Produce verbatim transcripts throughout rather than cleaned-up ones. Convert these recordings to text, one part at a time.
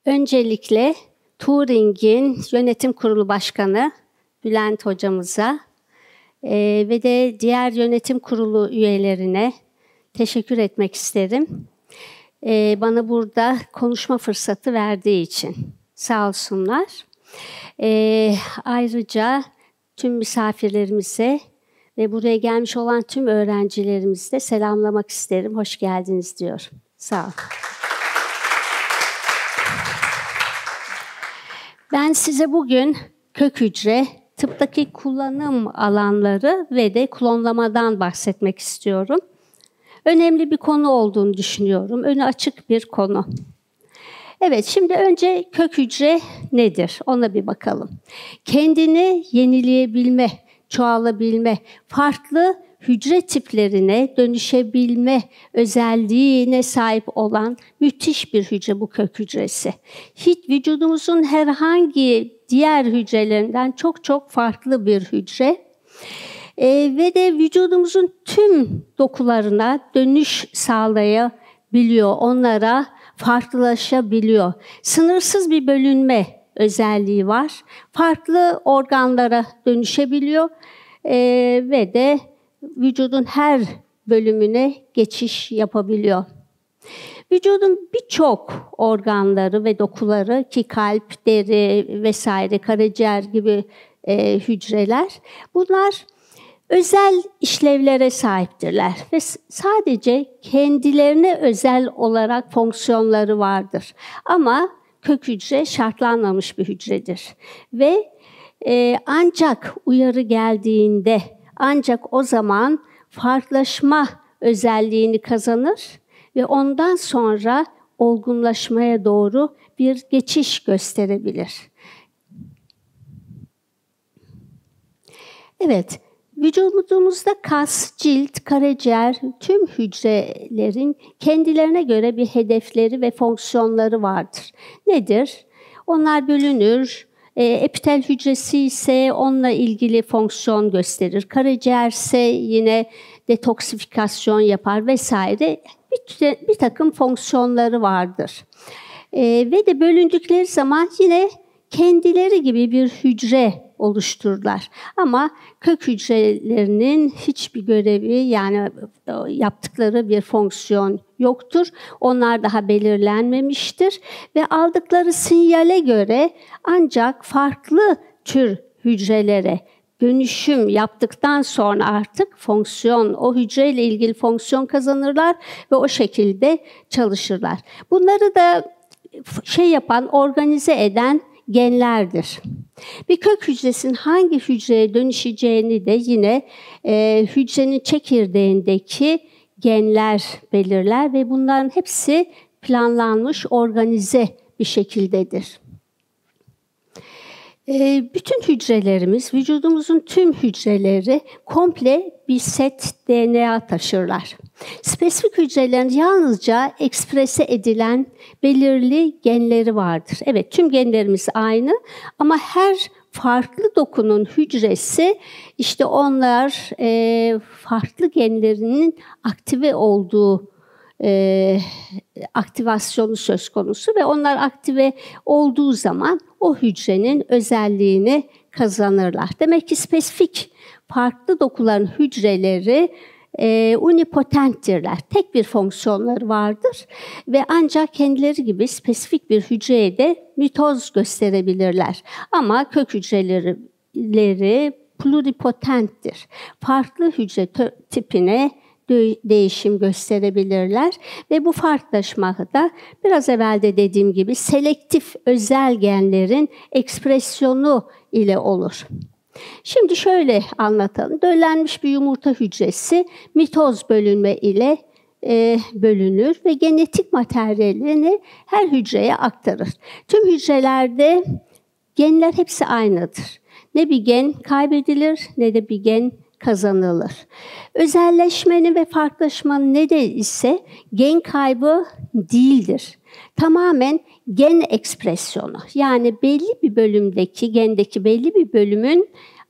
Öncelikle Turing'in Yönetim Kurulu Başkanı Bülent Hocamıza e, ve de diğer yönetim kurulu üyelerine teşekkür etmek isterim. E, bana burada konuşma fırsatı verdiği için sağ olsunlar. E, ayrıca tüm misafirlerimize ve buraya gelmiş olan tüm öğrencilerimizi de selamlamak isterim. Hoş geldiniz diyor. Sağ olun. Ben size bugün kök hücre, tıptaki kullanım alanları ve de klonlamadan bahsetmek istiyorum. Önemli bir konu olduğunu düşünüyorum. Önü açık bir konu. Evet, şimdi önce kök hücre nedir? Ona bir bakalım. Kendini yenileyebilme, çoğalabilme, farklı hücre tiplerine dönüşebilme özelliğine sahip olan müthiş bir hücre bu kök hücresi. Hiç vücudumuzun herhangi diğer hücrelerinden çok çok farklı bir hücre. Ee, ve de vücudumuzun tüm dokularına dönüş sağlayabiliyor, onlara farklılaşabiliyor. Sınırsız bir bölünme özelliği var. Farklı organlara dönüşebiliyor ee, ve de vücudun her bölümüne geçiş yapabiliyor. Vücudun birçok organları ve dokuları ki kalp, deri vesaire, karaciğer gibi e, hücreler, bunlar özel işlevlere sahiptirler ve sadece kendilerine özel olarak fonksiyonları vardır. Ama kök hücre şartlanmamış bir hücredir ve e, ancak uyarı geldiğinde, ancak o zaman farklılaşma özelliğini kazanır ve ondan sonra olgunlaşmaya doğru bir geçiş gösterebilir. Evet, vücudumuzda kas, cilt, karaciğer, tüm hücrelerin kendilerine göre bir hedefleri ve fonksiyonları vardır. Nedir? Onlar bölünür. E, epitel hücresi ise onunla ilgili fonksiyon gösterir. Karaciğer ise yine detoksifikasyon yapar vesaire. Bir, bir takım fonksiyonları vardır. E, ve de bölündükleri zaman yine kendileri gibi bir hücre oluştururlar. Ama kök hücrelerinin hiçbir görevi, yani yaptıkları bir fonksiyon yoktur. Onlar daha belirlenmemiştir ve aldıkları sinyale göre ancak farklı tür hücrelere dönüşüm yaptıktan sonra artık fonksiyon, o hücreyle ilgili fonksiyon kazanırlar ve o şekilde çalışırlar. Bunları da şey yapan, organize eden genlerdir. Bir kök hücresinin hangi hücreye dönüşeceğini de yine e, hücrenin çekirdeğindeki genler belirler ve bunların hepsi planlanmış, organize bir şekildedir. E, bütün hücrelerimiz, vücudumuzun tüm hücreleri komple bir set D N A taşırlar. Spesifik hücrelerin yalnızca eksprese edilen belirli genleri vardır. Evet, tüm genlerimiz aynı ama her farklı dokunun hücresi, işte onlar e, farklı genlerinin aktive olduğu e, aktivasyonu söz konusu ve onlar aktive olduğu zaman o hücrenin özelliğini kazanırlar. Demek ki spesifik farklı dokuların hücreleri e, unipotenttirler. Tek bir fonksiyonları vardır ve ancak kendileri gibi spesifik bir hücreye de mitoz gösterebilirler. Ama kök hücreleri pluripotenttir. Farklı hücre tipine değişim gösterebilirler ve bu farklılaşmada biraz evvel de dediğim gibi selektif özel genlerin ekspresyonu ile olur. Şimdi şöyle anlatalım. Döllenmiş bir yumurta hücresi mitoz bölünme ile e, bölünür ve genetik materyalini her hücreye aktarır. Tüm hücrelerde genler hepsi aynıdır. Ne bir gen kaybedilir ne de bir gen kazanılır. Özelleşmenin ve farklılaşmanın nedeni ise gen kaybı değildir. Tamamen gen ekspresyonu. Yani belli bir bölümdeki, gendeki belli bir bölümün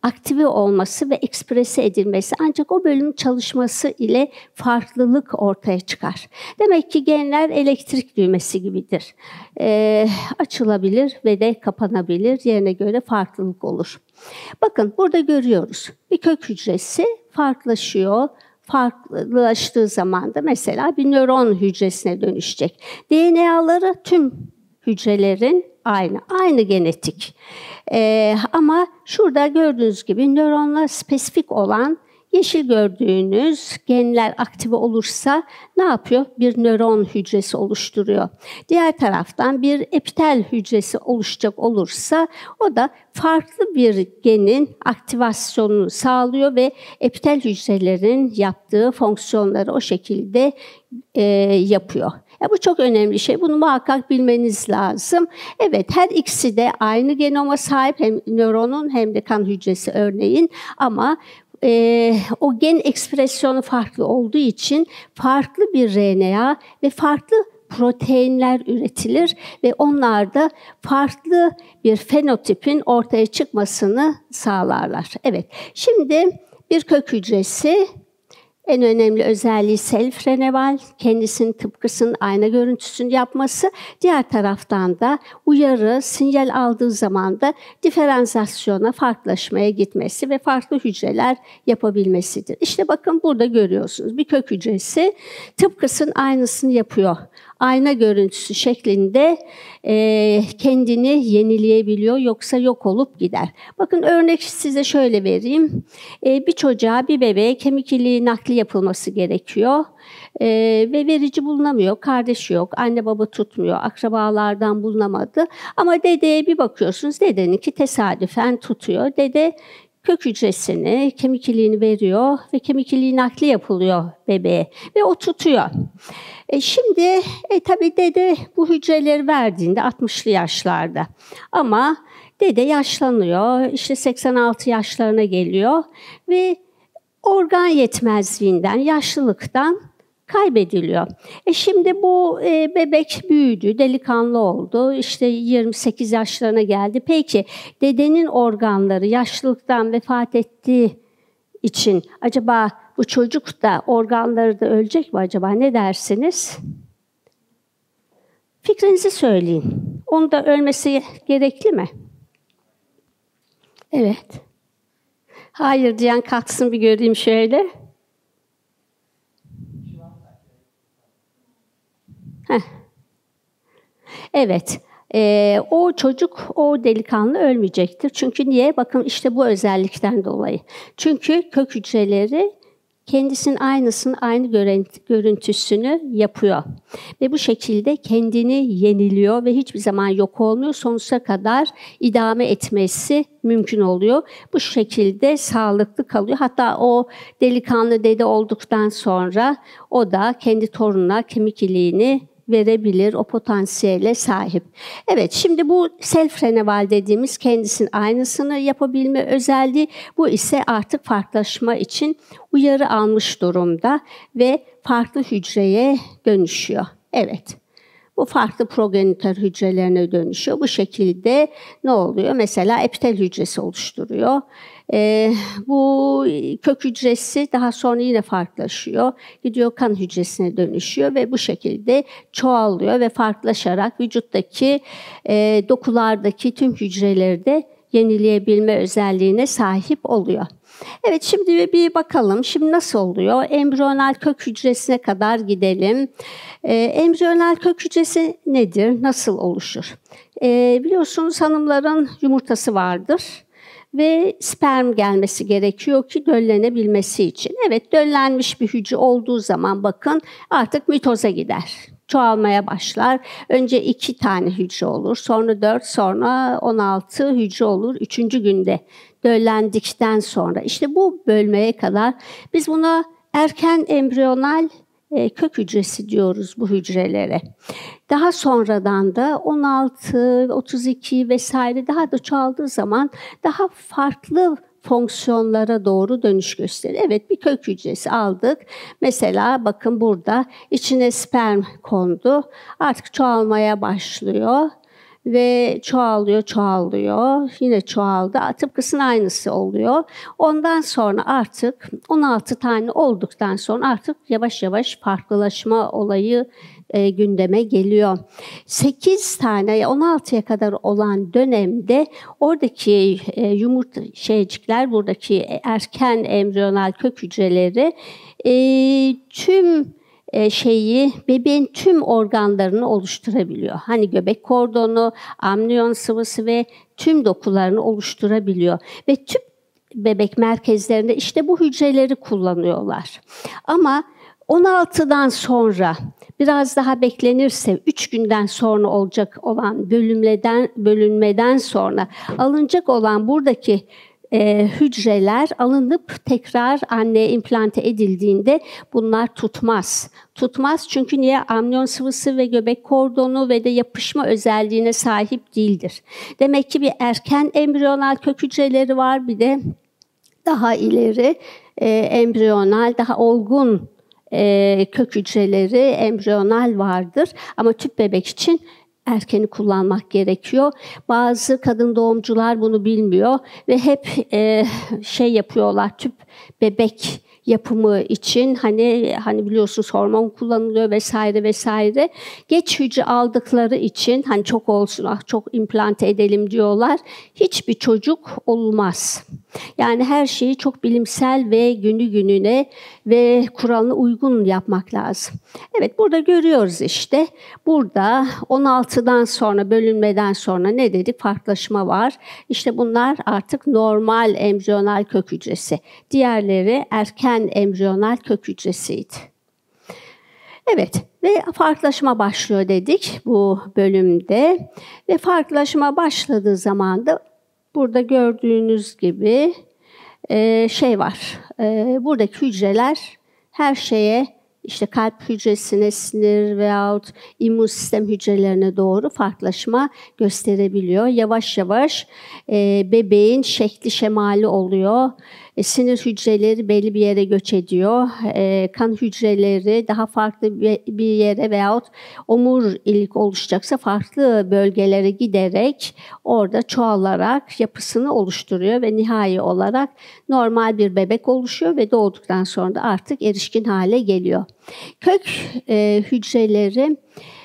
aktive olması ve eksprese edilmesi ancak o bölümün çalışması ile farklılık ortaya çıkar. Demek ki genler elektrik düğmesi gibidir. E, açılabilir ve de kapanabilir. Yerine göre farklılık olur. Bakın burada görüyoruz. Bir kök hücresi farklılaşıyor. Farklılaştığı zaman da mesela bir nöron hücresine dönüşecek. D N A'ları tüm hücrelerin aynı, aynı genetik. Ee, ama şurada gördüğünüz gibi nöronla spesifik olan yeşil gördüğünüz genler aktive olursa ne yapıyor? Bir nöron hücresi oluşturuyor. Diğer taraftan bir epitel hücresi oluşacak olursa o da farklı bir genin aktivasyonunu sağlıyor ve epitel hücrelerin yaptığı fonksiyonları o şekilde e, yapıyor. Ya bu çok önemli bir şey. Bunu muhakkak bilmeniz lazım. Evet, her ikisi de aynı genoma sahip, hem nöronun hem de kan hücresi örneğin, ama Ee, o gen ekspresyonu farklı olduğu için farklı bir R N A ve farklı proteinler üretilir ve onlar da farklı bir fenotipin ortaya çıkmasını sağlarlar. Evet, şimdi bir kök hücresi en önemli özelliği self-reneval, kendisinin tıpkısının ayna görüntüsünü yapması. Diğer taraftan da uyarı, sinyal aldığı zaman da diferansiyasyona, farklılaşmaya gitmesi ve farklı hücreler yapabilmesidir. İşte bakın burada görüyorsunuz. Bir kök hücresi tıpkısının aynısını yapıyor. Ayna görüntüsü şeklinde e, kendini yenileyebiliyor, yoksa yok olup gider. Bakın örnek size şöyle vereyim. E, bir çocuğa, bir bebeğe kemik iliği nakli yapılması gerekiyor. E, ve verici bulunamıyor, kardeşi yok, anne baba tutmuyor, akrabalardan bulunamadı. Ama dedeye bir bakıyorsunuz, dedeninki tesadüfen tutuyor. Dede kök hücresini, kemik iliğini veriyor ve kemik iliği nakli yapılıyor bebeğe ve o tutuyor. E şimdi e, tabii dede bu hücreleri verdiğinde altmışlı yaşlarda, ama dede yaşlanıyor, işte seksen altı yaşlarına geliyor ve organ yetmezliğinden, yaşlılıktan kaybediliyor. E şimdi bu e, bebek büyüdü, delikanlı oldu, işte yirmi sekiz yaşlarına geldi. Peki dedenin organları yaşlılıktan vefat ettiği için acaba bu çocuk da organları da ölecek mi acaba? Ne dersiniz? Fikrinizi söyleyin. Onun da ölmesi gerekli mi? Evet. Hayır diyen kalksın, bir göreyim şöyle. Heh. Evet. Ee, o çocuk, o delikanlı ölmeyecektir. Çünkü niye? Bakın işte bu özellikten dolayı. Çünkü kök hücreleri kendisinin aynısının aynı görüntüsünü yapıyor. Ve bu şekilde kendini yeniliyor ve hiçbir zaman yok olmuyor. Sonsuza kadar idame etmesi mümkün oluyor. Bu şekilde sağlıklı kalıyor. Hatta o delikanlı dede olduktan sonra o da kendi torununa kemik iliğini verebilir, o potansiyele sahip. Evet, şimdi bu self-reneval dediğimiz kendisinin aynısını yapabilme özelliği, bu ise artık farklılaşma için uyarı almış durumda ve farklı hücreye dönüşüyor. Evet. Bu farklı progenitör hücrelerine dönüşüyor. Bu şekilde ne oluyor? Mesela epitel hücresi oluşturuyor. Ee, bu kök hücresi daha sonra yine farklılaşıyor. Gidiyor kan hücresine dönüşüyor ve bu şekilde çoğalıyor ve farklılaşarak vücuttaki e, dokulardaki tüm hücreleri de yenileyebilme özelliğine sahip oluyor. Evet, şimdi bir bakalım. Şimdi nasıl oluyor? Embriyonal kök hücresine kadar gidelim. Ee, embriyonal kök hücresi nedir? Nasıl oluşur? Ee, biliyorsunuz hanımların yumurtası vardır ve sperm gelmesi gerekiyor ki döllenebilmesi için. Evet, döllenmiş bir hücre olduğu zaman bakın artık mitoza gider. Çoğalmaya başlar. Önce iki tane hücre olur, sonra dört, sonra on altı hücre olur üçüncü günde döllendikten sonra. İşte bu bölmeye kadar biz buna erken embriyonal e, kök hücresi diyoruz bu hücrelere. Daha sonradan da on altı, otuz iki vesaire daha da çoğaldığı zaman daha farklı fonksiyonlara doğru dönüş gösterir. Evet, bir kök hücresi aldık. Mesela bakın burada içine sperm kondu. Artık çoğalmaya başlıyor ve çoğalıyor, çoğalıyor, yine çoğaldı. Tıpkısının aynısı oluyor. Ondan sonra artık on altı tane olduktan sonra artık yavaş yavaş farklılaşma olayı e, gündeme geliyor. sekiz tane on altıya kadar olan dönemde oradaki e, yumurta şeycikler, buradaki erken embriyonal kök hücreleri e, tüm e, şeyi, bebeğin tüm organlarını oluşturabiliyor. Hani göbek kordonu, amniyon sıvısı ve tüm dokularını oluşturabiliyor. Ve tüp bebek merkezlerinde işte bu hücreleri kullanıyorlar. Ama on altıdan sonra biraz daha beklenirse üç günden sonra olacak olan bölünmeden bölünmeden sonra alınacak olan buradaki e, hücreler alınıp tekrar anneye implante edildiğinde bunlar tutmaz. Tutmaz çünkü niye? Amniyon sıvısı ve göbek kordonu ve de yapışma özelliğine sahip değildir. Demek ki bir erken embriyonal kök hücreleri var, bir de daha ileri e, embriyonal, daha olgun e, kök hücreleri, embriyonal vardır. Ama tüp bebek için erkeni kullanmak gerekiyor. Bazı kadın doğumcular bunu bilmiyor ve hep e, şey yapıyorlar, tüp bebek yapımı için hani hani biliyorsunuz hormon kullanılıyor vesaire vesaire. Geç hücre aldıkları için hani çok olsun, ah çok implante edelim diyorlar. Hiçbir çocuk olmaz. Yani her şeyi çok bilimsel ve günü gününe ve kuralına uygun yapmak lazım. Evet, burada görüyoruz işte. Burada on altıdan sonra, bölünmeden sonra ne dedik? Farklılaşma var. İşte bunlar artık normal embriyonal kök hücresi. Diğerleri erken embriyonal kök hücresiydi. Evet ve farklılaşma başlıyor dedik bu bölümde. Ve farklılaşma başladığı zaman da burada gördüğünüz gibi e, şey var. E, buradaki hücreler her şeye, işte kalp hücresine, sinir veyahut immün sistem hücrelerine doğru farklılaşma gösterebiliyor. Yavaş yavaş e, bebeğin şekli şemali oluyor. E, sinir hücreleri belli bir yere göç ediyor. E, kan hücreleri daha farklı bir yere veyahut omurilik oluşacaksa farklı bölgelere giderek orada çoğalarak yapısını oluşturuyor ve nihai olarak normal bir bebek oluşuyor ve doğduktan sonra da artık erişkin hale geliyor. Kök e, hücreleri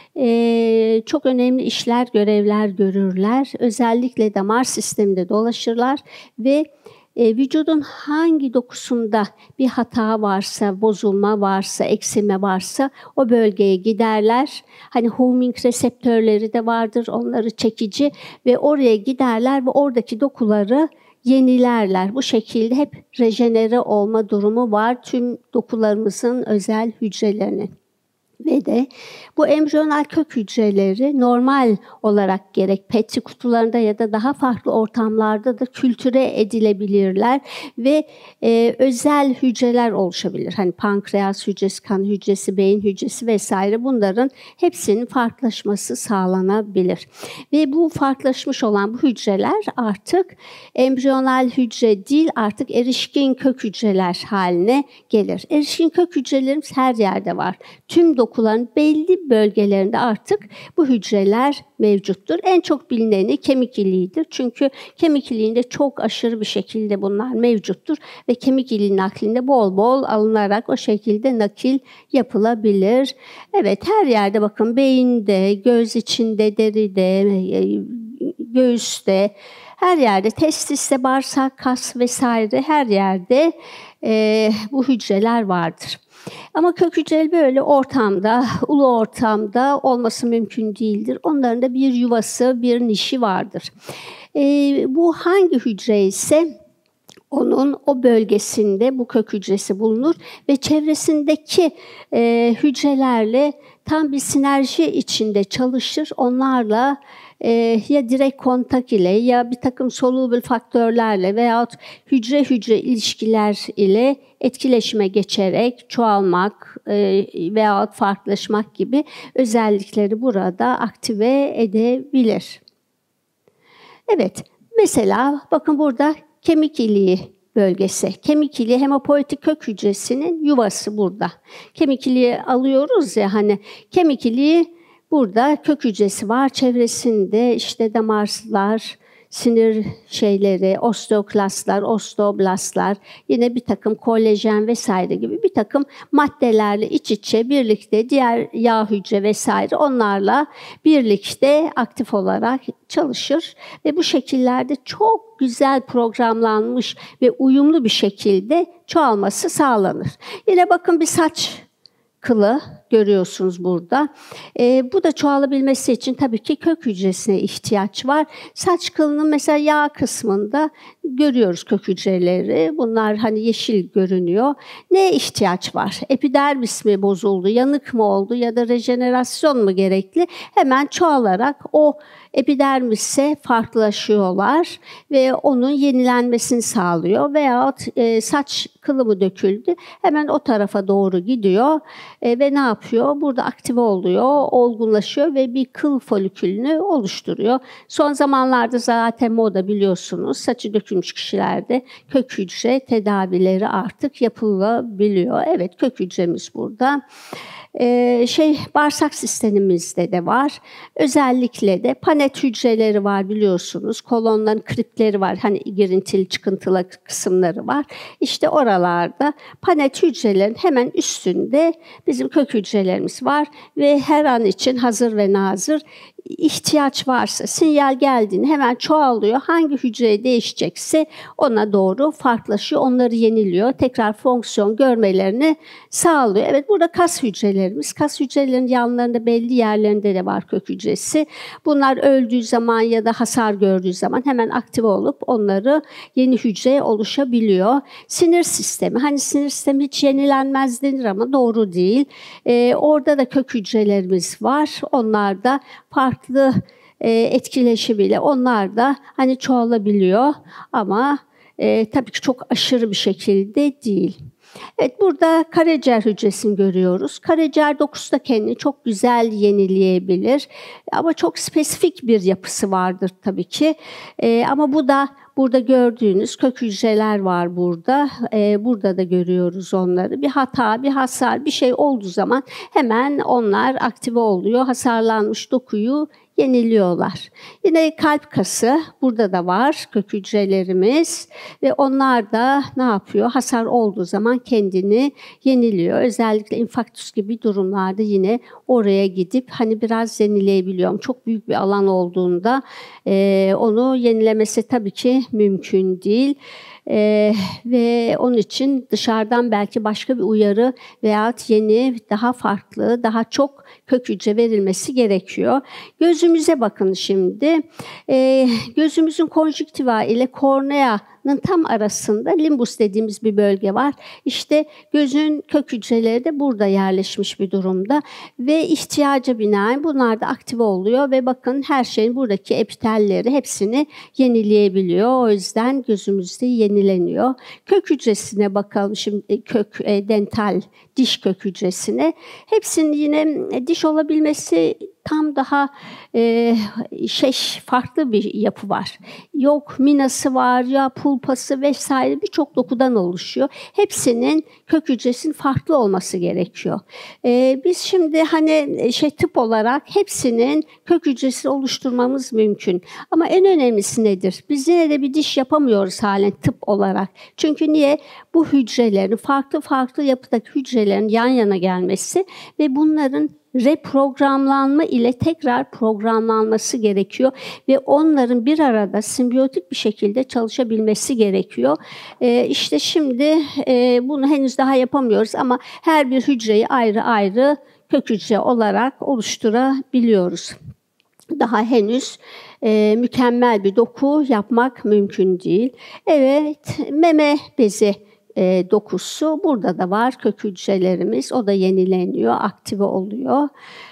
e, çok önemli işler, görevler görürler. Özellikle damar sisteminde dolaşırlar ve E, vücudun hangi dokusunda bir hata varsa, bozulma varsa, eksilme varsa o bölgeye giderler. Hani homing reseptörleri de vardır, onları çekici ve oraya giderler ve oradaki dokuları yenilerler. Bu şekilde hep rejenere olma durumu var tüm dokularımızın özel hücrelerinin. Ve de bu embriyonal kök hücreleri normal olarak gerek petri kutularında ya da daha farklı ortamlarda da kültüre edilebilirler ve e, özel hücreler oluşabilir. Hani pankreas hücresi, kan hücresi, beyin hücresi vesaire, bunların hepsinin farklılaşması sağlanabilir. Ve bu farklılaşmış olan bu hücreler artık embriyonal hücre değil, artık erişkin kök hücreler haline gelir. Erişkin kök hücrelerimiz her yerde var. Tüm dokuların belli bölgelerinde artık bu hücreler mevcuttur. En çok bilineni kemik iliğidir. Çünkü kemik iliğinde çok aşırı bir şekilde bunlar mevcuttur ve kemik iliği naklinde bol bol alınarak o şekilde nakil yapılabilir. Evet, her yerde bakın, beyinde, göz içinde, deride, göğüste, her yerde, testiste, bağırsak, kas vesaire, her yerde e, bu hücreler vardır. Ama kök hücre böyle ortamda, ulu ortamda olması mümkün değildir. Onların da bir yuvası, bir nişi vardır. E, bu hangi hücre ise onun o bölgesinde bu kök hücresi bulunur ve çevresindeki e, hücrelerle tam bir sinerji içinde çalışır. Onlarla e, ya direkt kontak ile ya bir takım soluble faktörlerle veyahut hücre hücre ilişkiler ile etkileşime geçerek çoğalmak e, veyahut farklılaşmak gibi özellikleri burada aktive edebilir. Evet, mesela bakın burada kemik iliği bölgesi. Kemik iliği hemopoietik kök hücresinin yuvası burada. Kemik iliği alıyoruz ya, hani kemik iliği Burada kök hücresi var. Çevresinde işte damarlar, sinir şeyleri, osteoklastlar, osteoblastlar, yine bir takım kolajen vesaire gibi bir takım maddelerle iç içe birlikte diğer yağ hücre vesaire onlarla birlikte aktif olarak çalışır ve bu şekillerde çok güzel programlanmış ve uyumlu bir şekilde çoğalması sağlanır. Yine bakın bir saç kılı görüyorsunuz burada. E, bu da çoğalabilmesi için tabii ki kök hücresine ihtiyaç var. Saç kılının mesela yağ kısmında görüyoruz kök hücreleri. Bunlar hani yeşil görünüyor. Neye ihtiyaç var? Epidermis mi bozuldu, yanık mı oldu ya da rejenerasyon mu gerekli? Hemen çoğalarak o epidermise farklılaşıyorlar ve onun yenilenmesini sağlıyor. Veyahut e, saç kılı mı döküldü? Hemen o tarafa doğru gidiyor e, ve ne yapıyor? Burada aktive oluyor, olgunlaşıyor ve bir kıl folikülünü oluşturuyor. Son zamanlarda zaten moda biliyorsunuz, saçı dökülmüş kişilerde kök hücre tedavileri artık yapılabiliyor. Evet, kök hücremiz burada. Ee, şey bağırsak sistemimizde de var. Özellikle de panet hücreleri var biliyorsunuz. Kolonların kriptleri var. Hani girintili çıkıntılı kısımları var. İşte oralarda panet hücrelerin hemen üstünde bizim kök hücrelerimiz var ve her an için hazır ve nazır. İhtiyaç varsa, sinyal geldiğinde hemen çoğalıyor. Hangi hücreye değişecekse ona doğru farklılaşıyor, onları yeniliyor. Tekrar fonksiyon görmelerini sağlıyor. Evet, burada kas hücrelerimiz. Kas hücrelerinin yanlarında belli yerlerinde de var kök hücresi. Bunlar öldüğü zaman ya da hasar gördüğü zaman hemen aktive olup onları yeni hücre oluşabiliyor. Sinir sistemi. Hani sinir sistemi hiç yenilenmez denir ama doğru değil. Ee, orada da kök hücrelerimiz var. Onlar da farklı e, etkileşimiyle onlar da hani çoğalabiliyor ama e, tabii ki çok aşırı bir şekilde değil. Evet, burada karaciğer hücresini görüyoruz. Karaciğer dokusu da kendini çok güzel yenileyebilir ama çok spesifik bir yapısı vardır tabii ki. E, ama bu da burada gördüğünüz kök hücreler var burada. Ee, burada da görüyoruz onları. Bir hata, bir hasar, bir şey olduğu zaman hemen onlar aktive oluyor. Hasarlanmış dokuyu yeniliyorlar. Yine kalp kası burada da var kök hücrelerimiz ve onlar da ne yapıyor? Hasar olduğu zaman kendini yeniliyor. Özellikle infarktüs gibi durumlarda yine oraya gidip hani biraz yenileyebiliyor. Çok büyük bir alan olduğunda e, onu yenilemesi tabii ki mümkün değil. Ee, ve onun için dışarıdan belki başka bir uyarı veyahut yeni, daha farklı, daha çok kök hücre verilmesi gerekiyor. Gözümüze bakın şimdi. Ee, gözümüzün konjüktiva ile korneanın tam arasında limbus dediğimiz bir bölge var. İşte gözün kök hücreleri de burada yerleşmiş bir durumda ve ihtiyaca binaen bunlar da aktive oluyor ve bakın her şeyin buradaki epitelleri hepsini yenileyebiliyor. O yüzden gözümüzde yenileniyor. Kök hücresine bakalım şimdi, kök e, dental diş kök hücresine. Hepsinin yine diş olabilmesi tam daha e, şey farklı bir yapı var. Yok minası var ya pulpası vesaire birçok dokudan oluşuyor. Hepsinin kök hücresinin farklı olması gerekiyor. E, biz şimdi hani şey tıp olarak hepsinin kök hücresi oluşturmamız mümkün. Ama en önemlisi nedir? Biz yine de bir diş yapamıyoruz halen tıp olarak. Çünkü niye? Bu hücrelerin farklı farklı yapıdaki hücrelerin yan yana gelmesi ve bunların reprogramlanma ile tekrar programlanması gerekiyor ve onların bir arada simbiyotik bir şekilde çalışabilmesi gerekiyor. Ee, işte şimdi e, bunu henüz daha yapamıyoruz ama her bir hücreyi ayrı ayrı kök hücre olarak oluşturabiliyoruz. Daha henüz e, mükemmel bir doku yapmak mümkün değil. Evet, meme bezi E, dokusu burada da var kök hücrelerimiz. O da yenileniyor, aktive oluyor.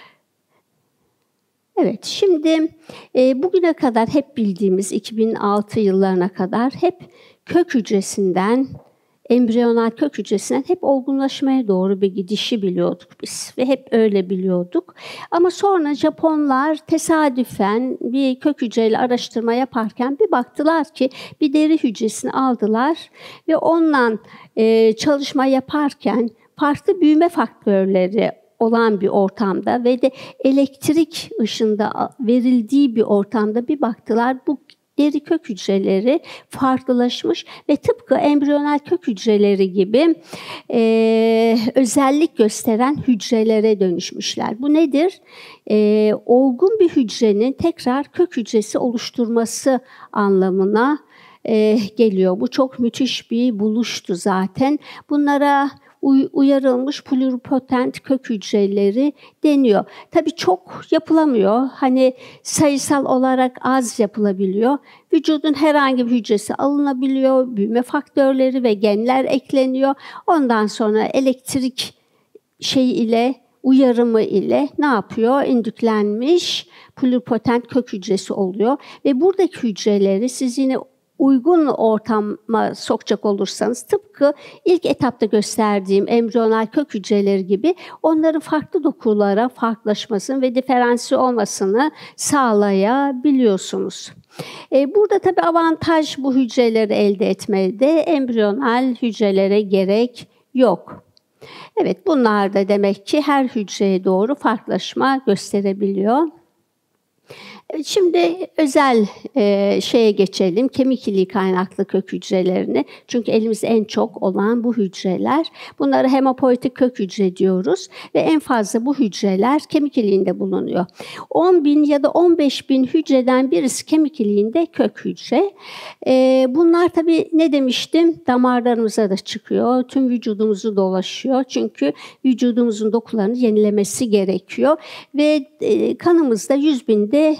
Evet, şimdi e, bugüne kadar hep bildiğimiz iki bin altı yıllarına kadar hep kök hücresinden, embriyonal kök hücresinden hep olgunlaşmaya doğru bir gidişi biliyorduk biz ve hep öyle biliyorduk. Ama sonra Japonlar tesadüfen bir kök hücreyle araştırma yaparken bir baktılar ki bir deri hücresini aldılar ve onunla e, çalışma yaparken farklı büyüme faktörleri olan bir ortamda ve de elektrik ışında verildiği bir ortamda bir baktılar, bu deri kök hücreleri farklılaşmış ve tıpkı embriyonel kök hücreleri gibi e, özellik gösteren hücrelere dönüşmüşler. Bu nedir? E, olgun bir hücrenin tekrar kök hücresi oluşturması anlamına e, geliyor. Bu çok müthiş bir buluştu zaten. Bunlara uyarılmış pluripotent kök hücreleri deniyor. Tabii çok yapılamıyor. Hani sayısal olarak az yapılabiliyor. Vücudun herhangi bir hücresi alınabiliyor. Büyüme faktörleri ve genler ekleniyor. Ondan sonra elektrik şeyi ile uyarımı ile ne yapıyor? İndüklenmiş pluripotent kök hücresi oluyor ve buradaki hücreleri siz yine uygun ortama sokacak olursanız tıpkı ilk etapta gösterdiğim embriyonal kök hücreleri gibi onların farklı dokulara farklılaşmasını ve diferansiye olmasını sağlayabiliyorsunuz. Burada tabii avantaj bu hücreleri elde etmede, embriyonal hücrelere gerek yok. Evet, bunlar da demek ki her hücreye doğru farklılaşma gösterebiliyor. Şimdi özel e, şeye geçelim, kemik iliği kaynaklı kök hücrelerini. Çünkü elimizde en çok olan bu hücreler. Bunlara hemopoietik kök hücre diyoruz ve en fazla bu hücreler kemik iliğinde bulunuyor. on bin ya da on beş bin hücreden birisi kemik iliğinde kök hücre. E, bunlar tabii ne demiştim? Damarlarımıza da çıkıyor, tüm vücudumuzu dolaşıyor. Çünkü vücudumuzun dokularını yenilemesi gerekiyor ve e, kanımızda yüz binde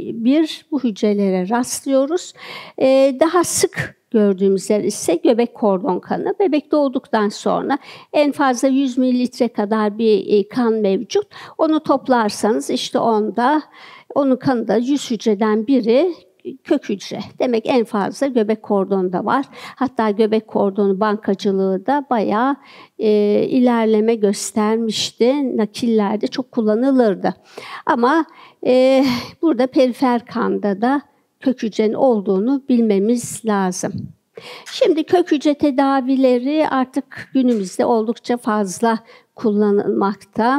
bir bu hücrelere rastlıyoruz. Ee, daha sık gördüğümüz yer ise göbek kordon kanı. Bebek doğduktan sonra en fazla yüz mililitre kadar bir kan mevcut. Onu toplarsanız işte onda, onun kanında yüz hücreden biri kök hücre. Demek en fazla göbek kordonda var. Hatta göbek kordonu bankacılığı da bayağı e, ilerleme göstermişti. Nakillerde çok kullanılırdı. Ama e, burada perifer kanda da kök hücrenin olduğunu bilmemiz lazım. Şimdi kök hücre tedavileri artık günümüzde oldukça fazla kullanılmakta.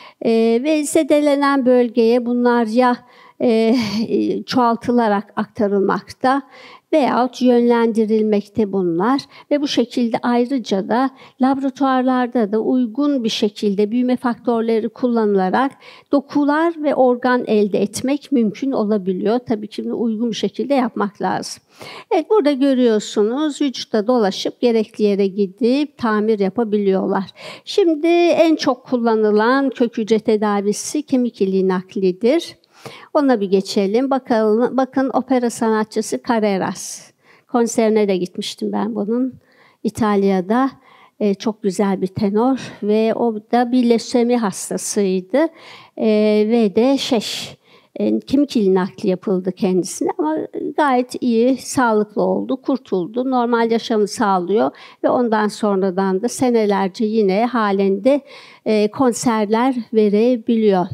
E, ve zedelenen bölgeye bunlar ya E, çoğaltılarak aktarılmakta veyahut yönlendirilmekte bunlar ve bu şekilde ayrıca da laboratuvarlarda da uygun bir şekilde büyüme faktörleri kullanılarak dokular ve organ elde etmek mümkün olabiliyor. Tabii ki bunu uygun bir şekilde yapmak lazım. Evet, burada görüyorsunuz vücutta dolaşıp gerekli yere gidip tamir yapabiliyorlar. Şimdi en çok kullanılan kök hücre tedavisi kemik iliği naklidir. Ona bir geçelim. Bakalım, bakın opera sanatçısı Carreras. Konserine de gitmiştim ben bunun. İtalya'da e, çok güzel bir tenor ve o da bir lösemi hastasıydı. E, ve de şey, e, kemik iliği nakli yapıldı kendisine ama gayet iyi, sağlıklı oldu, kurtuldu. Normal yaşamı sağlıyor ve ondan sonradan da senelerce yine halinde e, konserler verebiliyor.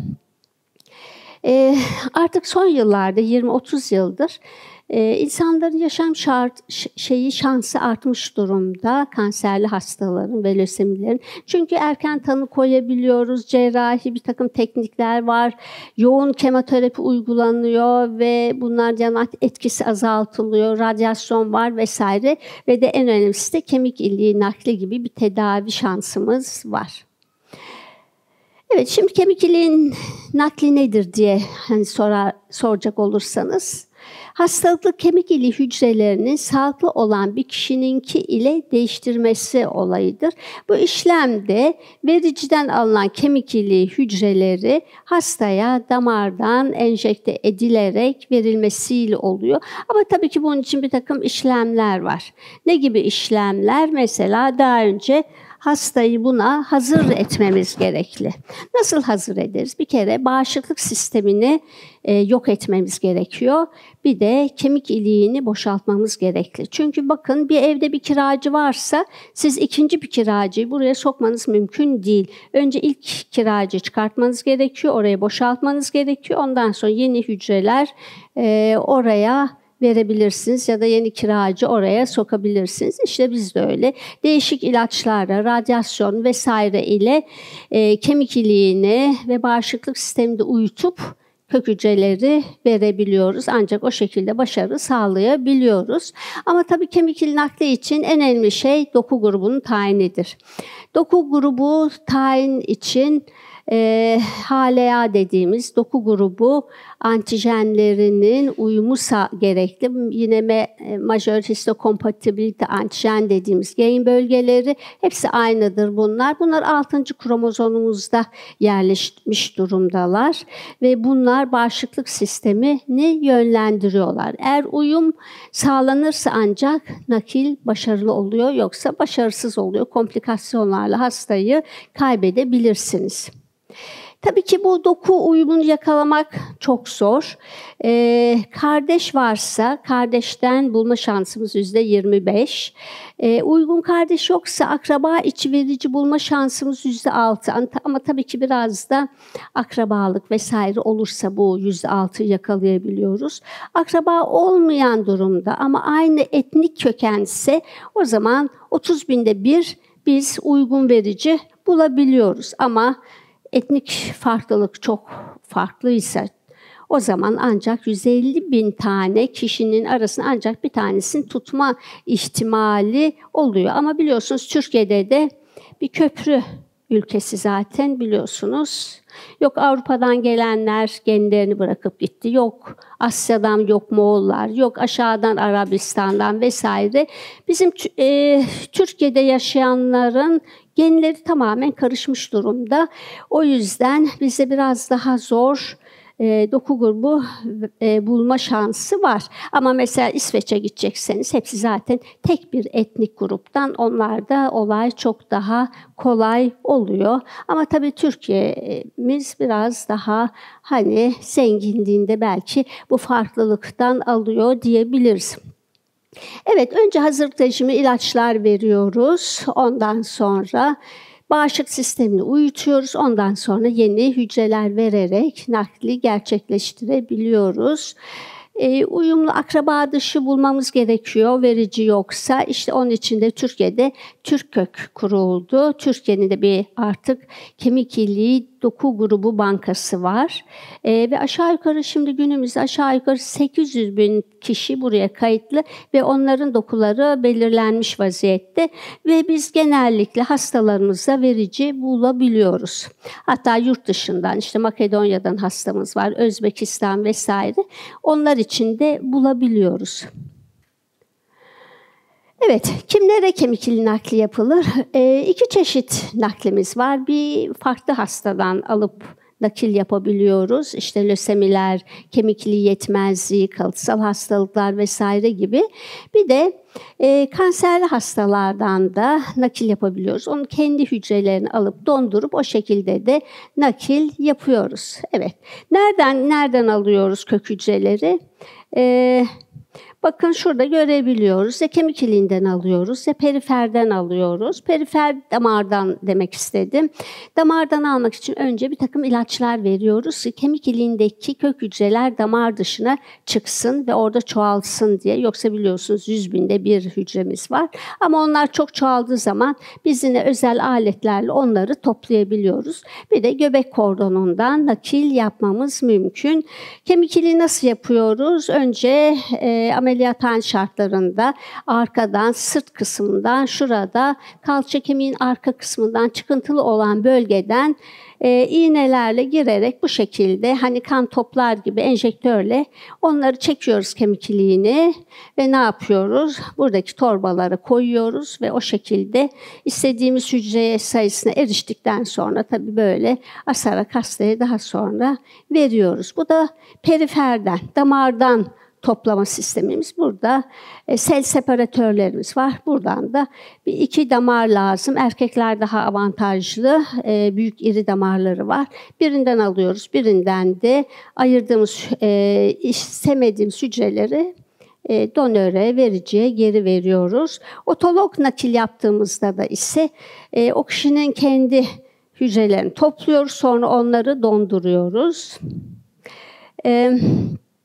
Ee, artık son yıllarda yirmi otuz yıldır e, insanların yaşam şart, şeyi şansı artmış durumda kanserli hastaların ve lösemilerin. Çünkü erken tanı koyabiliyoruz, cerrahi bir takım teknikler var, yoğun kemoterapi uygulanıyor ve bunlar yan etkisi azaltılıyor, radyasyon var vesaire ve de en önemlisi de kemik iliği nakli gibi bir tedavi şansımız var. Evet, şimdi kemik iliğin nakli nedir diye hani sorar, soracak olursanız, hastalıklı kemik iliği hücrelerinin sağlıklı olan bir kişininki ile değiştirmesi olayıdır. Bu işlemde vericiden alınan kemik iliği hücreleri hastaya damardan enjekte edilerek verilmesiyle oluyor. Ama tabii ki bunun için bir takım işlemler var. Ne gibi işlemler? Mesela daha önce hastayı buna hazır etmemiz gerekli. Nasıl hazır ederiz? Bir kere bağışıklık sistemini e, yok etmemiz gerekiyor. Bir de kemik iliğini boşaltmamız gerekli. Çünkü bakın bir evde bir kiracı varsa siz ikinci bir kiracıyı buraya sokmanız mümkün değil. Önce ilk kiracıyı çıkartmanız gerekiyor, orayı boşaltmanız gerekiyor. Ondan sonra yeni hücreler e, oraya verebilirsiniz ya da yeni kiracı oraya sokabilirsiniz. İşte biz de öyle. Değişik ilaçlarla, radyasyon vesaire ile e, kemik iliğini ve bağışıklık sistemini de uyutup kök hücreleri verebiliyoruz. Ancak o şekilde başarı sağlayabiliyoruz. Ama tabii kemik iliği nakli için en önemli şey doku grubunun tayinidir. Doku grubu tayin için E, H L A dediğimiz doku grubu antijenlerinin uyumu gerekli. Yine me, majör histokompatibilite antijen dediğimiz gain bölgeleri hepsi aynıdır bunlar. Bunlar altıncı kromozomumuzda yerleşmiş durumdalar ve bunlar bağışıklık sistemini yönlendiriyorlar. Eğer uyum sağlanırsa ancak nakil başarılı oluyor, yoksa başarısız oluyor. Komplikasyonlarla hastayı kaybedebilirsiniz. Tabii ki bu doku uyumunu yakalamak çok zor. Ee, kardeş varsa kardeşten bulma şansımız yüzde yirmi beş. Ee, uygun kardeş yoksa akraba içi verici bulma şansımız yüzde altı. Ama tabii ki biraz da akrabalık vesaire olursa bu yüzde altıyı yakalayabiliyoruz. Akraba olmayan durumda ama aynı etnik kökense o zaman otuz binde bir biz uygun verici bulabiliyoruz. Ama etnik farklılık çok farklıysa o zaman ancak yüz elli bin tane kişinin arasında ancak bir tanesini tutma ihtimali oluyor. Ama biliyorsunuz Türkiye'de de bir köprü ülkesi zaten biliyorsunuz. Yok Avrupa'dan gelenler genlerini bırakıp gitti, yok Asya'dan, yok Moğollar, yok aşağıdan Arabistan'dan vesaire. Bizim e, Türkiye'de yaşayanların genleri tamamen karışmış durumda. O yüzden bize biraz daha zor e, doku grubu e, bulma şansı var. Ama mesela İsveç'e gidecekseniz hepsi zaten tek bir etnik gruptan. Onlarda olay çok daha kolay oluyor. Ama tabii Türkiye'miz biraz daha hani zenginliğinde belki bu farklılıktan alıyor diyebiliriz. Evet, önce hazırlık rejimi ilaçlar veriyoruz. Ondan sonra bağışıklık sistemini uyutuyoruz. Ondan sonra yeni hücreler vererek nakli gerçekleştirebiliyoruz. E, uyumlu akraba dışı bulmamız gerekiyor verici yoksa. İşte onun için de Türkiye'de Türkkök kuruldu. Türkiye'nin de bir artık kemik iliği doku grubu bankası var. E, ve aşağı yukarı şimdi günümüzde aşağı yukarı sekiz yüz bin kişi buraya kayıtlı ve onların dokuları belirlenmiş vaziyette ve biz genellikle hastalarımıza verici bulabiliyoruz. Hatta yurt dışından işte Makedonya'dan hastamız var, Özbekistan vesaire. Onlar için de bulabiliyoruz. Evet, kimlere kemik iliği nakli yapılır? E, iki çeşit naklimiz var. Bir farklı hastadan alıp nakil yapabiliyoruz. İşte lösemiler, kemik iliği yetmezliği, kalıtsal hastalıklar vesaire gibi. Bir de e, kanserli hastalardan da nakil yapabiliyoruz. Onun kendi hücrelerini alıp dondurup o şekilde de nakil yapıyoruz. Evet. Nereden nereden alıyoruz kök hücreleri? E, Bakın şurada görebiliyoruz. Ya kemik iliğinden alıyoruz ya periferden alıyoruz. Perifer damardan demek istedim. Damardan almak için önce bir takım ilaçlar veriyoruz ki kemik iliğindeki kök hücreler damar dışına çıksın ve orada çoğalsın diye. Yoksa biliyorsunuz yüz binde bir hücremiz var. Ama onlar çok çoğaldığı zaman biz yine özel aletlerle onları toplayabiliyoruz. Bir de göbek kordonundan nakil yapmamız mümkün. Kemik iliği nasıl yapıyoruz? Önce e, ameliyathane şartlarında arkadan, sırt kısmından, şurada kalça kemiğin arka kısmından çıkıntılı olan bölgeden e, iğnelerle girerek bu şekilde hani kan toplar gibi enjektörle onları çekiyoruz kemik iliğini ve ne yapıyoruz? Buradaki torbalara koyuyoruz ve o şekilde istediğimiz hücre sayısına eriştikten sonra tabii böyle asarak hastaya daha sonra veriyoruz. Bu da periferden, damardan toplama sistemimiz. Burada e, sel separatörlerimiz var. Buradan da bir iki damar lazım. Erkekler daha avantajlı. E, büyük iri damarları var. Birinden alıyoruz. Birinden de ayırdığımız, e, istemediğimiz hücreleri e, donöre, vericiye geri veriyoruz. Otolog nakil yaptığımızda da ise e, o kişinin kendi hücrelerini topluyoruz. Sonra onları donduruyoruz. Evet.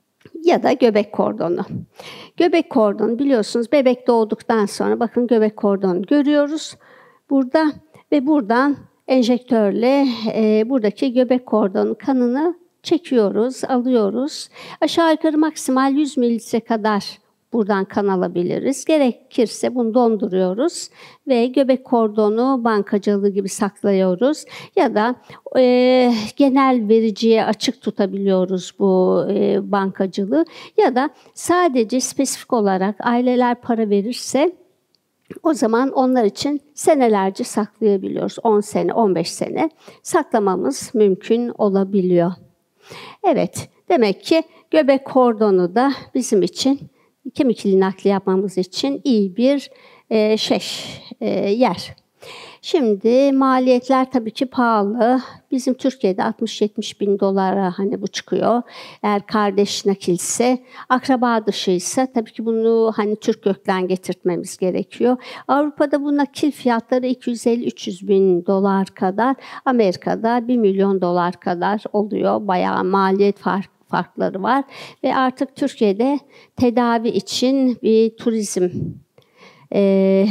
ya da göbek kordonu. Göbek kordonu biliyorsunuz bebek doğduktan sonra bakın göbek kordonu görüyoruz burada ve buradan enjektörle e, buradaki göbek kordonu kanını çekiyoruz, alıyoruz. Aşağı yukarı maksimal yüz mililitre kadar buradan kan alabiliriz. Gerekirse bunu donduruyoruz ve göbek kordonu bankacılığı gibi saklıyoruz. Ya da e, genel vericiye açık tutabiliyoruz bu e, bankacılığı. Ya da sadece spesifik olarak aileler para verirse o zaman onlar için senelerce saklayabiliyoruz. on sene, on beş sene saklamamız mümkün olabiliyor. Evet, demek ki göbek kordonu da bizim için kemik iliği nakli yapmamız için iyi bir e, şey, e, yer. Şimdi maliyetler tabii ki pahalı. Bizim Türkiye'de altmış yetmiş bin dolara hani bu çıkıyor. Eğer kardeş nakilse, akraba dışıysa tabii ki bunu hani Türk kökten getirtmemiz gerekiyor. Avrupa'da bu nakil fiyatları iki yüz elli üç yüz bin dolar kadar, Amerika'da bir milyon dolar kadar oluyor. Bayağı maliyet farkı. farkları var ve artık Türkiye'de tedavi için bir turizm e,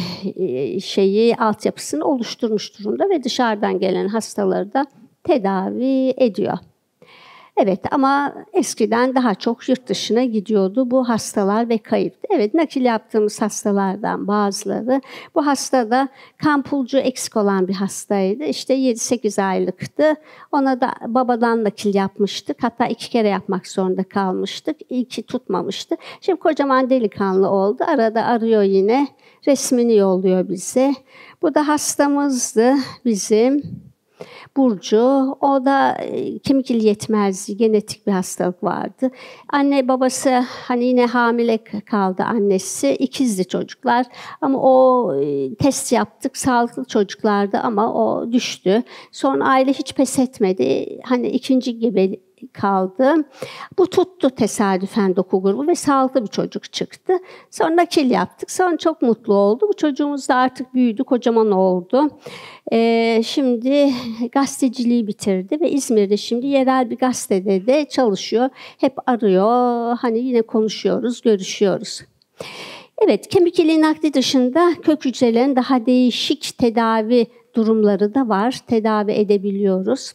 şeyi altyapısını oluşturmuş durumda ve dışarıdan gelen hastaları da tedavi ediyor. Evet ama eskiden daha çok yurt dışına gidiyordu bu hastalar ve kayıptı. Evet nakil yaptığımız hastalardan bazıları. Bu hasta da kan pulcu eksik olan bir hastaydı. İşte yedi sekiz aylıktı. Ona da babadan nakil yapmıştık. Hatta iki kere yapmak zorunda kalmıştık. İlki tutmamıştı. Şimdi kocaman delikanlı oldu. Arada arıyor yine. Resmini yolluyor bize. Bu da hastamızdı bizim. Burcu, o da kemik iliği yetmezliği, genetik bir hastalık vardı. Anne babası hani yine hamile kaldı annesi, ikizli çocuklar ama o test yaptık, sağlıklı çocuklardı ama o düştü. Sonra aile hiç pes etmedi, hani ikinci gibi kaldı. Bu tuttu tesadüfen doku grubu ve sağlıklı bir çocuk çıktı. Sonra nakil yaptık. Sonra çok mutlu oldu. Bu çocuğumuz da artık büyüdü, kocaman oldu. Ee, şimdi gazeteciliği bitirdi ve İzmir'de şimdi yerel bir gazetede de çalışıyor. Hep arıyor. Hani yine konuşuyoruz, görüşüyoruz. Evet, kemik iliği nakli dışında kök hücrelerin daha değişik tedavi durumları da var. Tedavi edebiliyoruz.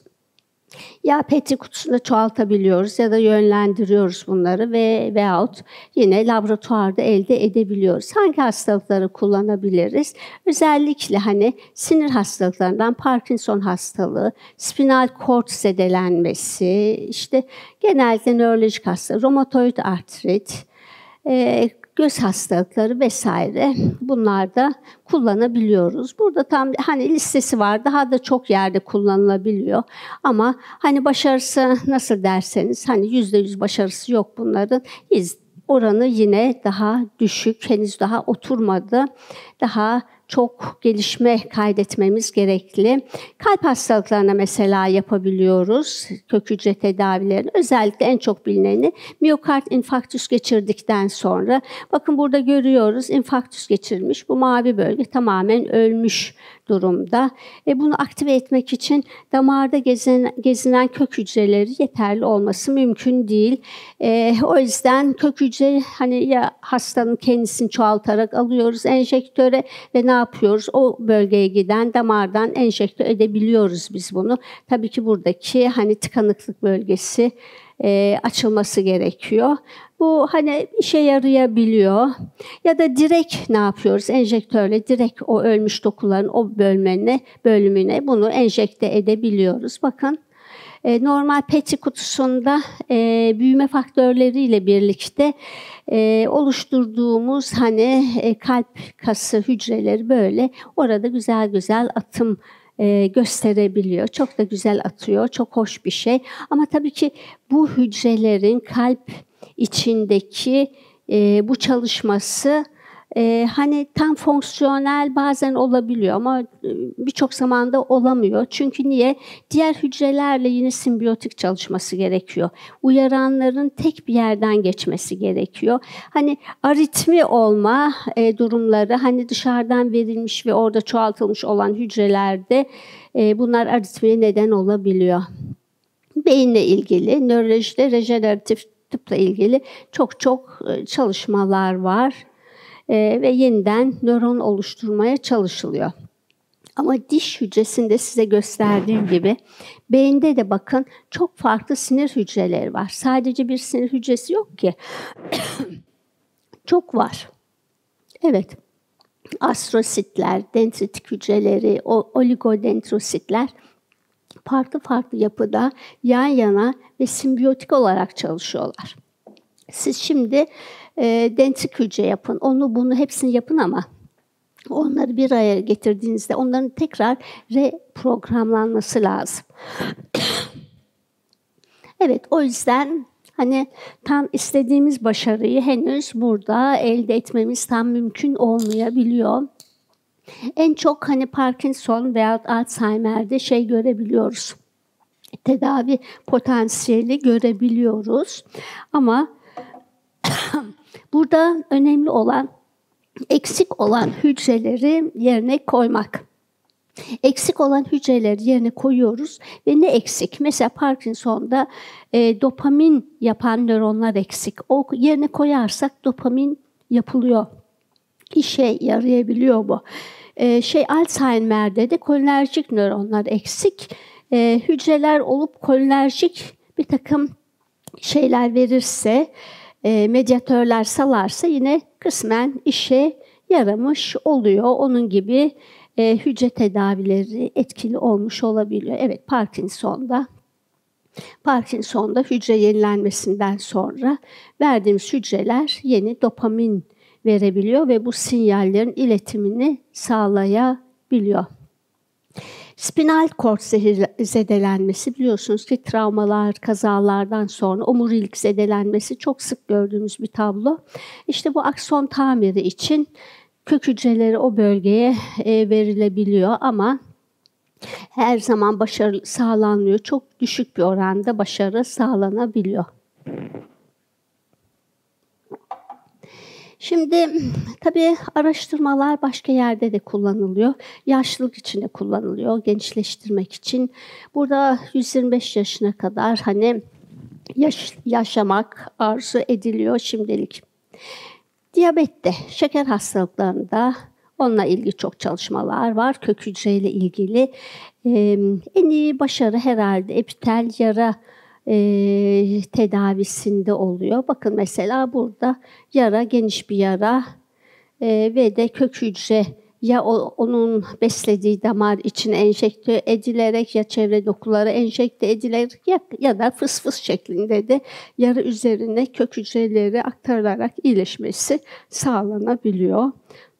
Ya Petri kutusunda çoğaltabiliyoruz ya da yönlendiriyoruz bunları ve veyahut yine laboratuvarda elde edebiliyoruz. Hangi hastalıkları kullanabiliriz? Özellikle hani sinir hastalıklarından Parkinson hastalığı, spinal kord zedelenmesi, işte genellikle nörolojik hastalık, romatoid artrit, e, göz hastalıkları vesaire bunlar da kullanabiliyoruz. Burada tam hani listesi var. Daha da çok yerde kullanılabiliyor. Ama hani başarısı nasıl derseniz hani yüzde yüz başarısı yok bunların. Oranı yine daha düşük. Henüz daha oturmadı. Daha çok gelişme kaydetmemiz gerekli. Kalp hastalıklarına mesela yapabiliyoruz kök hücre tedavilerini. Özellikle en çok bilineni miyokard infarktüs geçirdikten sonra. Bakın burada görüyoruz infarktüs geçirmiş. Bu mavi bölge tamamen ölmüş durumda. E bunu aktive etmek için damarda gezinen, gezinen kök hücreleri yeterli olması mümkün değil. E, o yüzden kök hücre hani ya hastanın kendisini çoğaltarak alıyoruz enjektöre ve ne yapıyoruz? O bölgeye giden damardan enjekte edebiliyoruz biz bunu. Tabii ki buradaki hani tıkanıklık bölgesi e, açılması gerekiyor. Bu hani işe yarayabiliyor. Ya da direkt ne yapıyoruz? Enjektörle direkt o ölmüş dokuların o bölümüne, bölümüne bunu enjekte edebiliyoruz. Bakın e, normal Petri kutusunda e, büyüme faktörleriyle birlikte e, oluşturduğumuz hani e, kalp kası hücreleri böyle orada güzel güzel atım e, gösterebiliyor. Çok da güzel atıyor. Çok hoş bir şey. Ama tabii ki bu hücrelerin kalp içindeki e, bu çalışması e, hani tam fonksiyonel bazen olabiliyor ama birçok zamanda olamıyor. Çünkü niye? Diğer hücrelerle yine simbiyotik çalışması gerekiyor. Uyaranların tek bir yerden geçmesi gerekiyor. Hani aritmi olma e, durumları hani dışarıdan verilmiş ve orada çoğaltılmış olan hücrelerde e, bunlar aritmiye neden olabiliyor. Beyinle ilgili nörolojide rejeneratif tıpla ilgili çok çok çalışmalar var e, ve yeniden nöron oluşturmaya çalışılıyor. Ama diş hücresinde size gösterdiğim gibi beyinde de bakın çok farklı sinir hücreleri var. Sadece bir sinir hücresi yok ki. Çok var. Evet. Astrositler, dendritik hücreleri, oligodendrositler farklı farklı yapıda yan yana ve simbiyotik olarak çalışıyorlar. Siz şimdi e, dendrik hücre yapın, onu bunu hepsini yapın ama onları bir araya getirdiğinizde onların tekrar reprogramlanması lazım. Evet, o yüzden hani tam istediğimiz başarıyı henüz burada elde etmemiz tam mümkün olmayabiliyor. En çok hani Parkinson veya Alzheimer'de şey görebiliyoruz. Tedavi potansiyeli görebiliyoruz. Ama burada önemli olan eksik olan hücreleri yerine koymak. Eksik olan hücreleri yerine koyuyoruz ve ne eksik? Mesela Parkinson'da e, dopamin yapan nöronlar eksik. O yerine koyarsak dopamin yapılıyor. İşe yarayabiliyor bu. E, şey Alzheimer'de de kolinerjik nöronlar eksik. E, hücreler olup kolinerjik bir takım şeyler verirse, e, medyatörler salarsa yine kısmen işe yaramış oluyor. Onun gibi e, hücre tedavileri etkili olmuş olabiliyor. Evet, Parkinson'da Parkinson'da hücre yenilenmesinden sonra verdiğimiz hücreler yeni dopamin verebiliyor ve bu sinyallerin iletimini sağlayabiliyor. Spinal kord zedelenmesi biliyorsunuz ki travmalar, kazalardan sonra omurilik zedelenmesi çok sık gördüğümüz bir tablo. İşte bu akson tamiri için kök hücreleri o bölgeye e, verilebiliyor ama her zaman başarı sağlanmıyor. Çok düşük bir oranda başarı sağlanabiliyor. Şimdi tabii araştırmalar başka yerde de kullanılıyor. Yaşlılık için de kullanılıyor, gençleştirmek için. Burada yüz yirmi beş yaşına kadar hani yaş, yaşamak arzu ediliyor şimdilik. Diyabette, şeker hastalıklarında onunla ilgili çok çalışmalar var. Kök hücreyle ilgili ee, en iyi başarı herhalde epitel yara E, tedavisinde oluyor. Bakın mesela burada yara, geniş bir yara e, ve de kök hücre ya o, onun beslediği damar içine enjekte edilerek ya çevre dokulara enjekte edilerek ya, ya da fıs fıs şeklinde de yara üzerine kök hücreleri aktarılarak iyileşmesi sağlanabiliyor.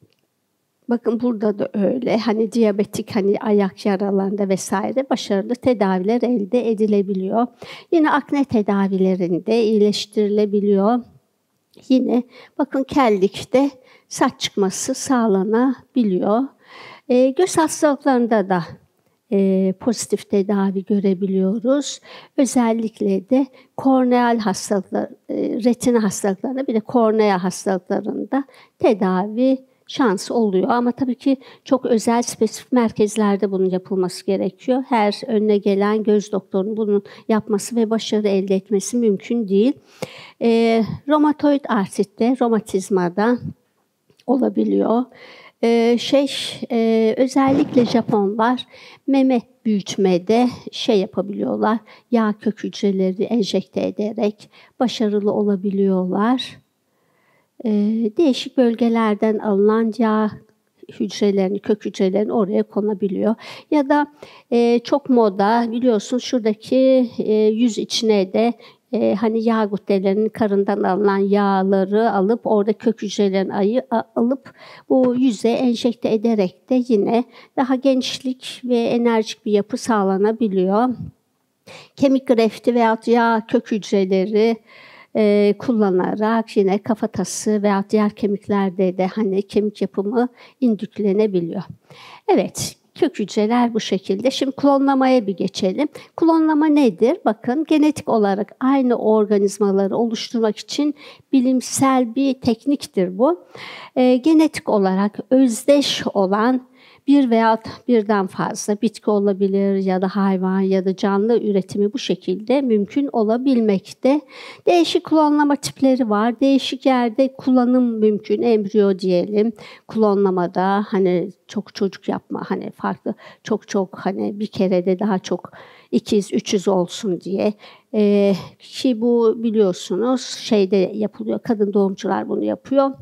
Bakın burada da öyle. Hani diyabetik hani ayak yaralarında vesaire başarılı tedaviler elde edilebiliyor. Yine akne tedavilerinde iyileştirilebiliyor. Yine bakın kellikte saç çıkması sağlanabiliyor. E, göz hastalıklarında da e, pozitif tedavi görebiliyoruz. Özellikle de korneal hastalıklar, e, retina hastalıklarında bir de kornea hastalıklarında tedavi şansı oluyor ama tabii ki çok özel spesifik merkezlerde bunun yapılması gerekiyor. Her önüne gelen göz doktorunun bunun yapması ve başarı elde etmesi mümkün değil. E, romatoid artritte, romatizmada olabiliyor. E, şey e, özellikle Japonlar meme büyütmede şey yapabiliyorlar. Yağ kök hücreleri enjekte ederek başarılı olabiliyorlar. Ee, değişik bölgelerden alınan yağ hücrelerini, kök hücrelerini oraya konabiliyor. Ya da e, çok moda biliyorsunuz şuradaki e, yüz içine de e, hani yağ güddelerinin karından alınan yağları alıp orada kök hücrelerini ayı, alıp bu yüze enjekte ederek de yine daha gençlik ve enerjik bir yapı sağlanabiliyor. Kemik grefti veyahut yağ kök hücreleri E, kullanarak yine kafatası veya diğer kemiklerde de hani kemik yapımı indüklenebiliyor. Evet, kök hücreler bu şekilde. Şimdi klonlamaya bir geçelim. Klonlama nedir? Bakın genetik olarak aynı organizmaları oluşturmak için bilimsel bir tekniktir bu. E, genetik olarak özdeş olan bir veya birden fazla bitki olabilir ya da hayvan ya da canlı üretimi bu şekilde mümkün olabilmekte. Değişik klonlama tipleri var. Değişik yerde kullanım mümkün. Embriyo diyelim. Klonlamada hani çok çocuk yapma, hani farklı çok çok hani bir kerede daha çok ikiz, üçüz olsun diye. Ee, ki bu biliyorsunuz şeyde yapılıyor. Kadın doğumcular bunu yapıyor.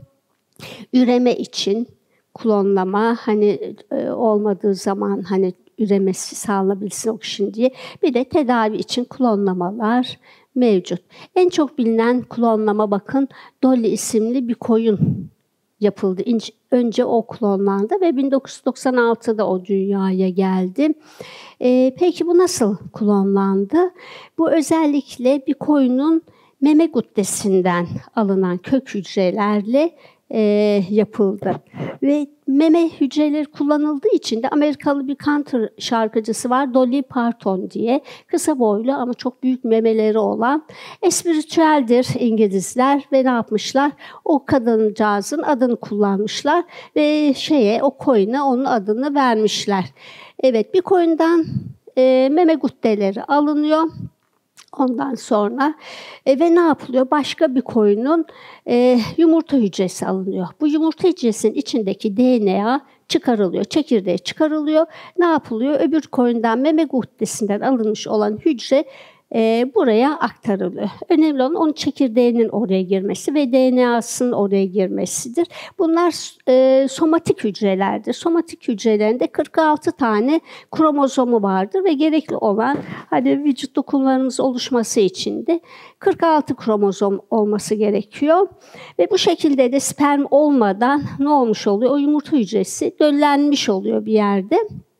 Üreme için klonlama, hani e, olmadığı zaman hani üremesi sağlanabilsin o kişinin diye. Bir de tedavi için klonlamalar mevcut. En çok bilinen klonlama bakın Dolly isimli bir koyun yapıldı. Önce o klonlandı ve bin dokuz yüz doksan altıda o dünyaya geldi. Ee, peki bu nasıl klonlandı? Bu özellikle bir koyunun meme guddesinden alınan kök hücrelerle e, yapıldı. Ve meme hücreleri kullanıldığı için de Amerikalı bir country şarkıcısı var, Dolly Parton diye. Kısa boylu ama çok büyük memeleri olan. Espiritüeldir İngilizler ve ne yapmışlar? O kadıncağızın adını kullanmışlar ve şeye, o koyuna onun adını vermişler. Evet, bir koyundan e, meme guddeleri alınıyor. Ondan sonra e, ve ne yapılıyor? Başka bir koyunun e, yumurta hücresi alınıyor. Bu yumurta hücresinin içindeki D N A çıkarılıyor, çekirdeği çıkarılıyor. Ne yapılıyor? Öbür koyundan meme guddesinden alınmış olan hücre e, buraya aktarılıyor. Önemli olan onun çekirdeğinin oraya girmesi ve D N A'sının oraya girmesidir. Bunlar e, somatik hücrelerdir. Somatik hücrelerinde kırk altı tane kromozomu vardır ve gerekli olan hani vücut dokularımız oluşması için de kırk altı kromozom olması gerekiyor. Ve bu şekilde de sperm olmadan ne olmuş oluyor? O yumurta hücresi döllenmiş oluyor bir yerde.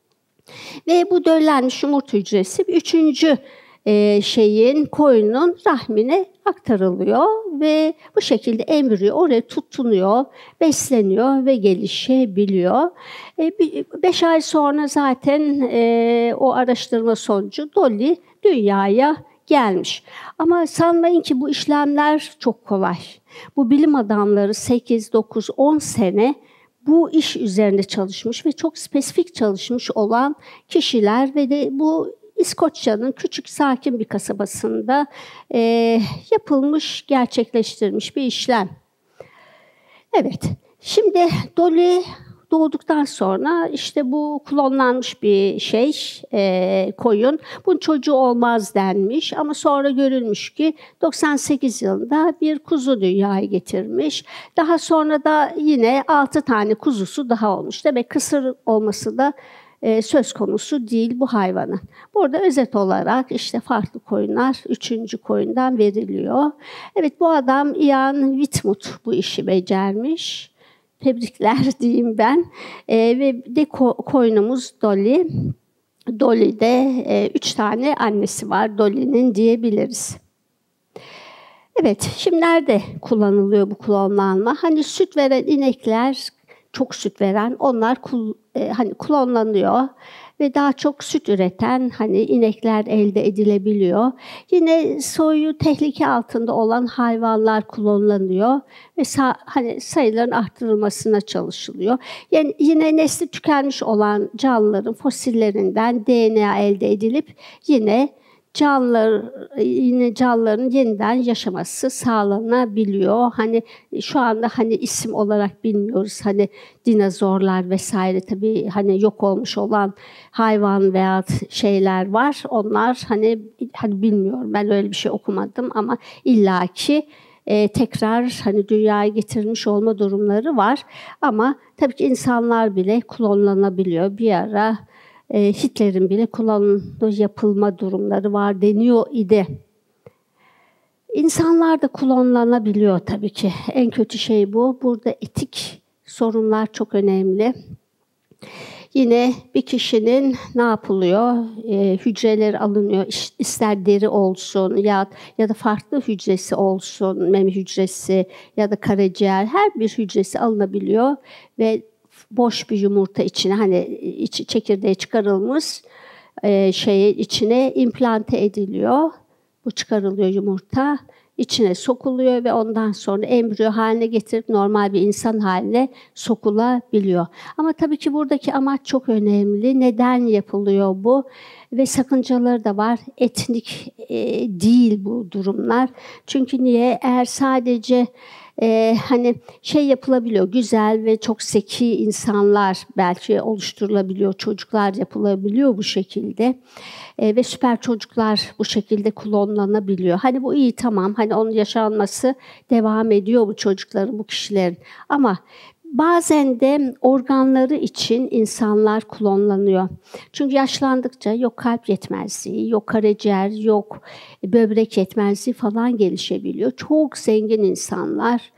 Ve bu döllenmiş yumurta hücresi üçüncü E, şeyin, koyunun rahmine aktarılıyor ve bu şekilde embriyo oraya tutunuyor, besleniyor ve gelişebiliyor. E, beş ay sonra zaten e, o araştırma sonucu Dolly dünyaya gelmiş. Ama sanmayın ki bu işlemler çok kolay. Bu bilim adamları sekiz, dokuz, on sene bu iş üzerinde çalışmış ve çok spesifik çalışmış olan kişiler ve de bu İskoçya'nın küçük sakin bir kasabasında e, yapılmış, gerçekleştirilmiş bir işlem. Evet, şimdi Dolly doğduktan sonra işte bu klonlanmış bir şey, e, koyun. Bunun çocuğu olmaz denmiş ama sonra görülmüş ki doksan sekiz yılında bir kuzu dünyaya getirmiş. Daha sonra da yine altı tane kuzusu daha olmuş. Demek kısır olması da e, söz konusu değil bu hayvanın. Burada özet olarak işte farklı koyunlar üçüncü koyundan veriliyor. Evet, bu adam Ian Whitmut bu işi becermiş. Tebrikler diyeyim ben. E, ve de ko- koyunumuz Dolly. Dolly'de e, üç tane annesi var Dolly'nin diyebiliriz. Evet, şimdi nerede kullanılıyor bu klonlanma? Hani süt veren inekler, çok süt veren, onlar kul, e, hani klonlanıyor ve daha çok süt üreten hani inekler elde edilebiliyor. Yine soyu tehlike altında olan hayvanlar klonlanıyor ve sa- hani sayıların arttırılmasına çalışılıyor. Yani yine nesli tükenmiş olan canlıların fosillerinden D N A elde edilip yine canlılar, yine canlıların yeniden yaşaması sağlanabiliyor. Hani şu anda hani isim olarak bilmiyoruz. Hani dinozorlar vesaire, tabii hani yok olmuş olan hayvan veya şeyler var. Onlar hani hani bilmiyorum. Ben öyle bir şey okumadım ama illaki e, tekrar hani dünyaya getirilmiş olma durumları var. Ama tabii ki insanlar bile klonlanabiliyor. Bir ara Hitler'in bile klon yapılma durumları var deniyor idi. İnsanlar da klonlanabiliyor tabii ki. En kötü şey bu. Burada etik sorunlar çok önemli. Yine bir kişinin ne yapılıyor? E, hücreleri alınıyor. İster deri olsun ya ya da farklı hücresi olsun, meme hücresi ya da karaciğer, her bir hücresi alınabiliyor ve boş bir yumurta içine, hani içi çekirdeği çıkarılmış e, şeyin içine implante ediliyor. Bu çıkarılıyor yumurta. içine sokuluyor ve ondan sonra embriyo haline getirip normal bir insan haline sokulabiliyor. Ama tabii ki buradaki amaç çok önemli. Neden yapılıyor bu? Ve sakıncaları da var. Etnik e, değil bu durumlar. Çünkü niye? Eğer sadece Ee, hani şey yapılabiliyor, güzel ve çok zeki insanlar belki oluşturulabiliyor, çocuklar yapılabiliyor bu şekilde ee, ve süper çocuklar bu şekilde klonlanabiliyor. Hani bu iyi, tamam, hani onun yaşanması devam ediyor bu çocukların, bu kişilerin, ama bazen de organları için insanlar klonlanıyor. Çünkü yaşlandıkça yok kalp yetmezliği, yok karaciğer, yok böbrek yetmezliği falan gelişebiliyor. Çok zengin insanlar,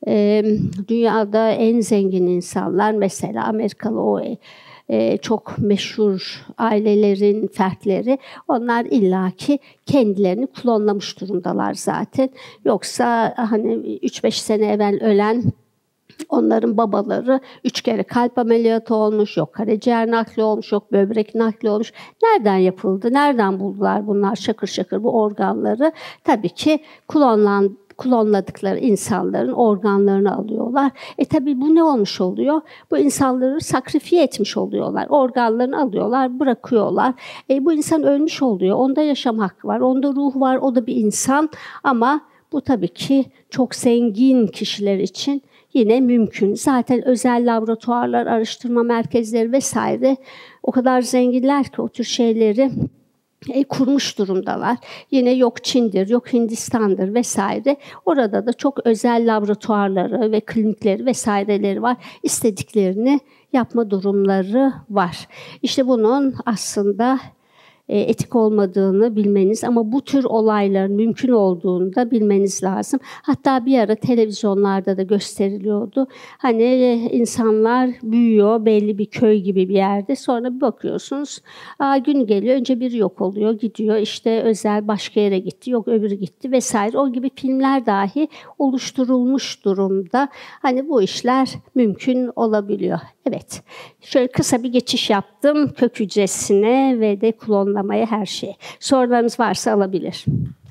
dünyada en zengin insanlar, mesela Amerikalı o çok meşhur ailelerin fertleri, onlar illaki kendilerini klonlamış durumdalar zaten. Yoksa hani üç beş sene evvel ölen onların babaları üç kere kalp ameliyatı olmuş, yok karaciğer nakli olmuş, yok böbrek nakli olmuş. Nereden yapıldı, nereden buldular bunlar şakır şakır bu organları? Tabii ki klonlan, klonladıkları insanların organlarını alıyorlar. E tabii bu ne olmuş oluyor? Bu insanları sakrifiye etmiş oluyorlar. Organlarını alıyorlar, bırakıyorlar. E bu insan ölmüş oluyor. Onda yaşam hakkı var, onda ruh var, o da bir insan. Ama bu tabii ki çok zengin kişiler için yine mümkün. Zaten özel laboratuvarlar, araştırma merkezleri vesaire o kadar zenginler ki o tür şeyleri e, kurmuş durumdalar. Yine yok Çin'dir, yok Hindistan'dır vesaire. Orada da çok özel laboratuvarları ve klinikleri vesaireleri var. İstediklerini yapma durumları var. İşte bunun aslında etik olmadığını bilmeniz, ama bu tür olayların mümkün olduğunu da bilmeniz lazım. Hatta bir ara televizyonlarda da gösteriliyordu. Hani insanlar büyüyor belli bir köy gibi bir yerde. Sonra bir bakıyorsunuz, aa, gün geliyor, önce biri yok oluyor, gidiyor, işte özel başka yere gitti, yok öbürü gitti vesaire. O gibi filmler dahi oluşturulmuş durumda. Hani bu işler mümkün olabiliyor. Evet, şöyle kısa bir geçiş yaptım kök hücresine ve de klonlamaya, her şeye. Sorularınız varsa alabilir.